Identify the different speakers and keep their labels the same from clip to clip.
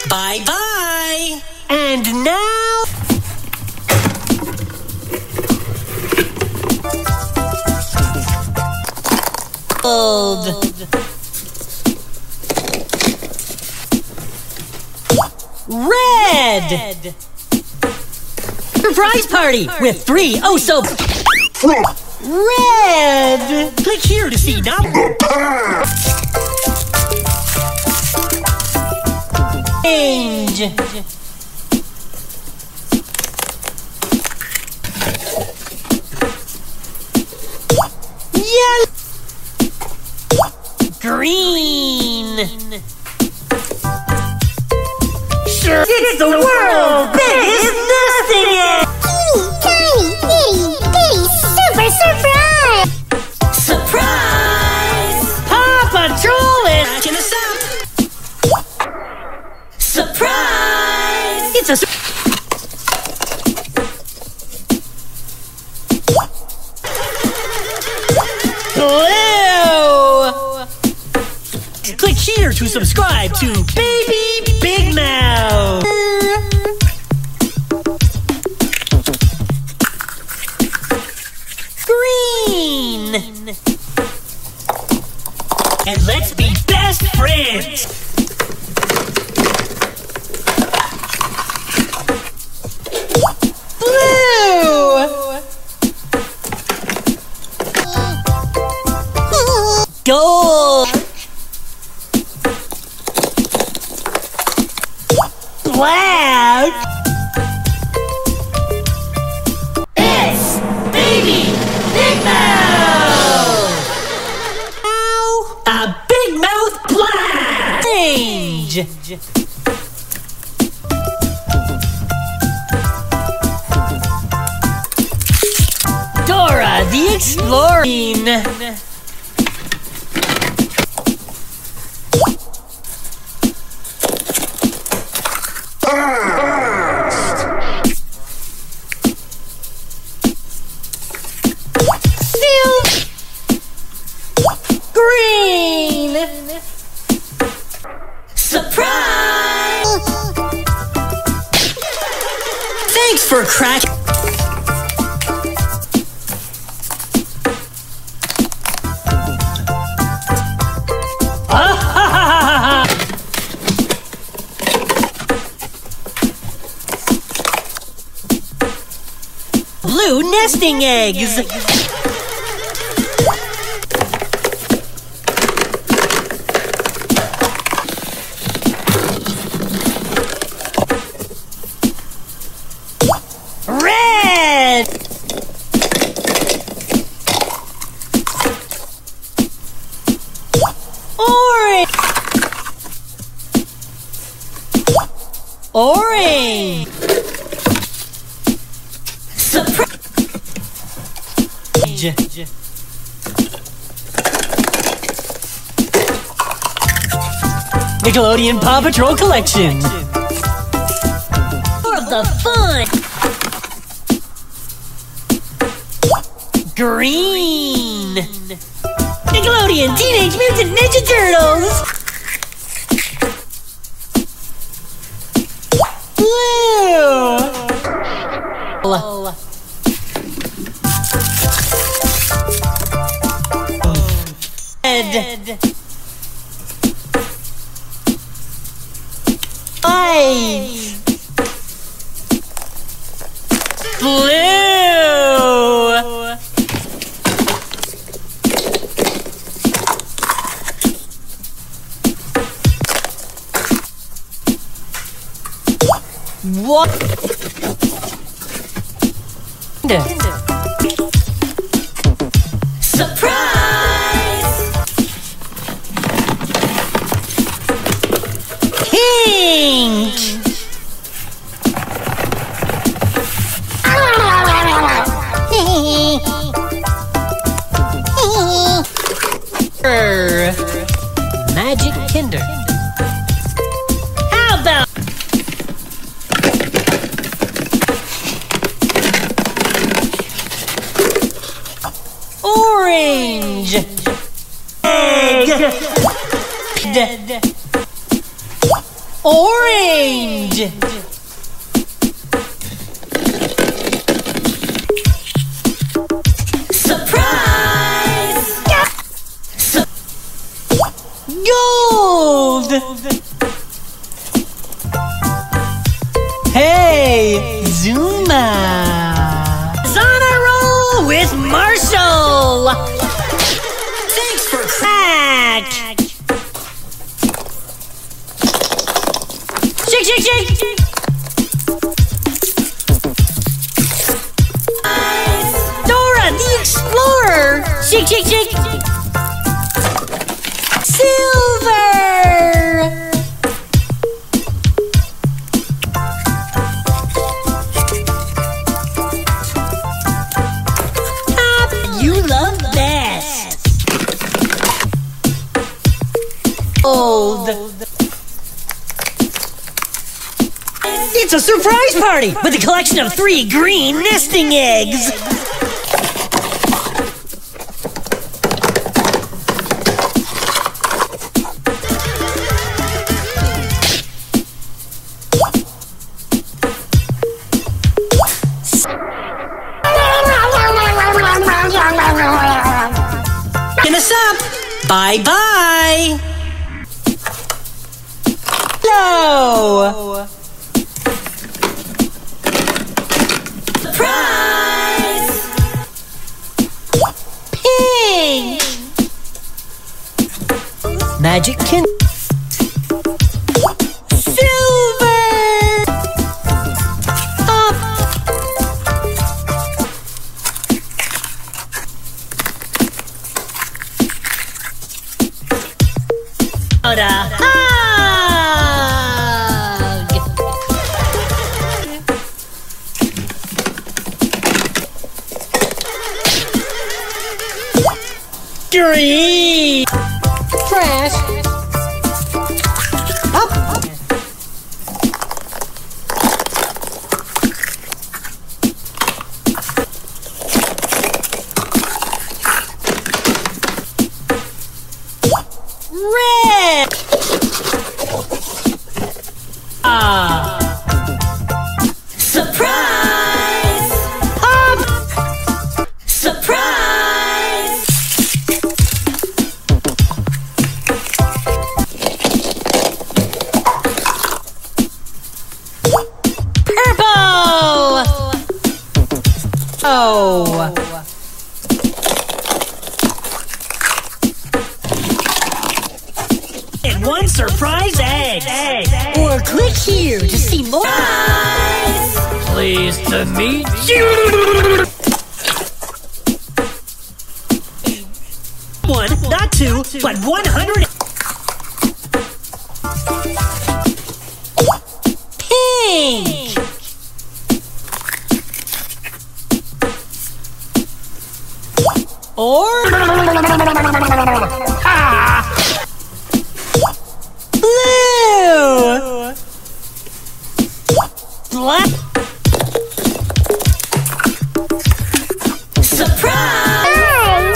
Speaker 1: Bye-bye. And now... Red! Surprise party with 3 oh so... Red! Click here to see number. Change. Yellow. Green. Sure, it's the world's biggest nesting egg.
Speaker 2: Tiny, bitty, super surprise!
Speaker 1: Surprise! Paw Patrol is in us up. Surprise! It's a Blue! Click here to subscribe to Baby Big Mouth. Green! And let's be best friends! Blue! Gold! Black! It's Baby Big Mouth! Ow! A Big Mouth Black! Change! Dora the Exploring! Green! Surprise! Thanks for cracking. Blue nesting eggs. Red! Orange! Orange! Surprise! Nickelodeon Paw Patrol Collection! For the fun! Green! Nickelodeon Teenage Mutant Ninja Turtles! Blue! Red! White! Blue! What? Surprise! Pink! Magic Kinder. How about orange? Egg. Orange. Surprise! Gold. Hey, Zuma. On a roll with Marshall. Thanks for crack. Shake, shake, shake. Dora the Explorer. Shake, shake, shake. Silver. You love best. Gold. It's a surprise party with a collection of 3 green nesting eggs. Us up. Bye-bye. Hello. Surprise. Pink. Magic can. Silver. Up. A hug. Green. Trash. Up. Red. Surprise! Up! Surprise! Purple! Oh. And 1 surprise egg. Or click here to see more. Pleased to meet you. 1, not 2, but 100. Pink. Or blue. Black. Surprise!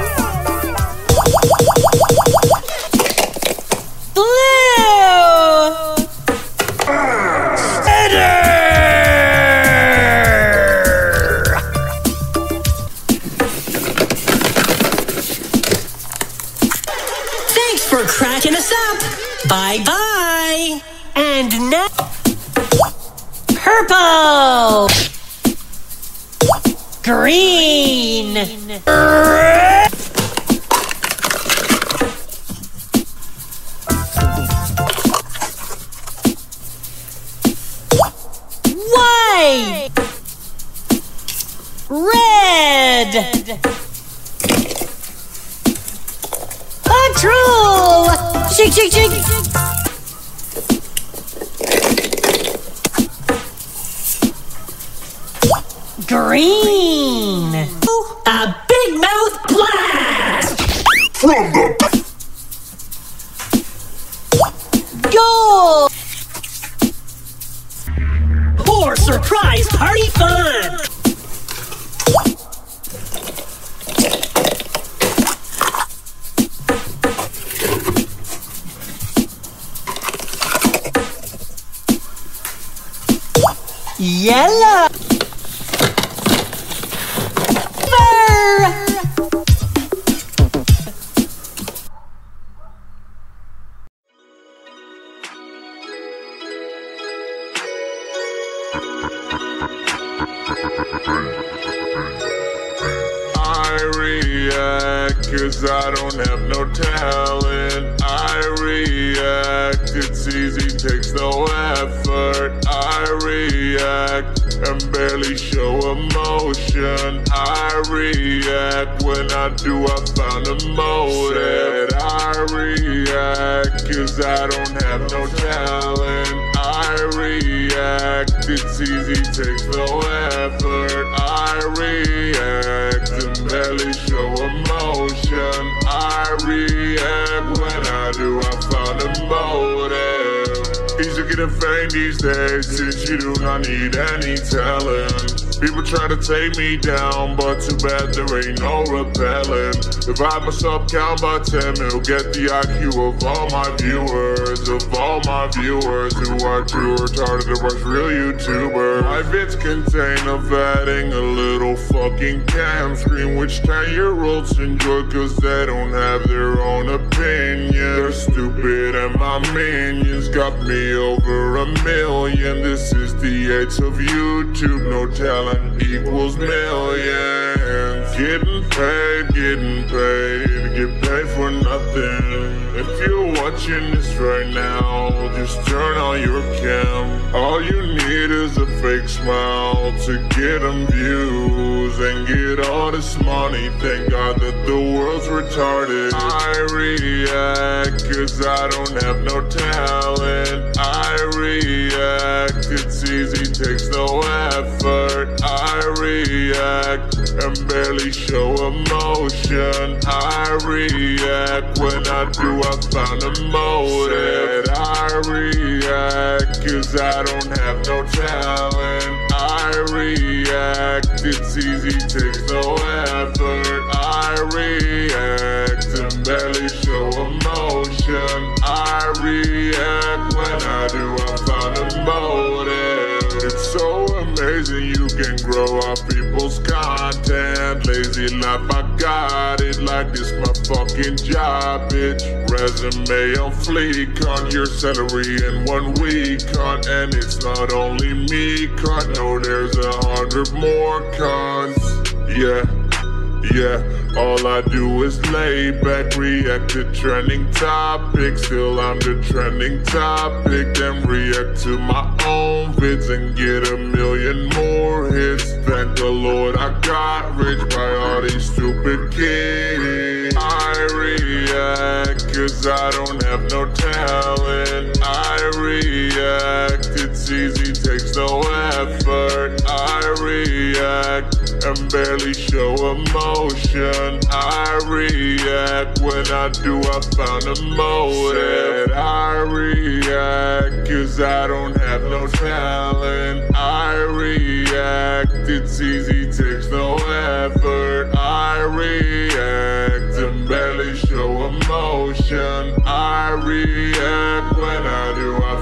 Speaker 1: Blue. Thanks for cracking us up. Bye-bye. And now purple. Green. Red. White. Red. Control. Shake, shake, shake. Green. A big mouth blast. From the gold. More surprise party fun. Yellow.
Speaker 3: I react cause I don't have no talent. I react, it's easy, takes no effort. I react and barely show emotion. I react, when I do I found a motive. I react cause I don't have no talent. I react, it's easy, takes no effort. I react and barely show emotion. I react, when I do I found a motive. Easy getting fame these days since you do not need any talent. People try to take me down, but too bad there ain't no repellent. Divide myself count by 10, it'll get the IQ of all my viewers. Of all my viewers who are too retarded to watch real YouTubers. My vids contain of adding a little fucking cam screen, which 10-year-olds enjoy cause they don't have their own opinion. They're stupid and my minions got me over 1 million. This is the age of YouTube, no talent equals millions. Getting paid, get paid for nothing. If you're watching this right now, just turn on your cam. All you need is a fake smile to get them views and get all this money. Thank God that the world's retarded. I react cause I don't have no talent. I react, it's easy, takes no effort. I react and barely show emotion. I react, when I do I found a motive. I react cause I don't have no talent. I react, it's easy, takes no effort. I react and barely show emotion. I react, when I do I found a motive. It's so amazing you can grow up people's content. Lazy life, I got it like this my fucking job, bitch. Resume on fleek, on your salary in 1 week, cunt. And it's not only me, cunt. No, there's 100 more cunts. Yeah, all I do is lay back, react to trending topics. Still I'm the trending topic. Then react to my own vids and get 1 million more hits. Thank the Lord I got rich by all these stupid kids. I react cause I don't have no talent. I react, it's easy, takes no effort. I react and barely show emotion. I react, when I do I found a motive. I react cause I don't have no talent. I react, it's easy, takes no effort. I react and barely show emotion. I react, when I do I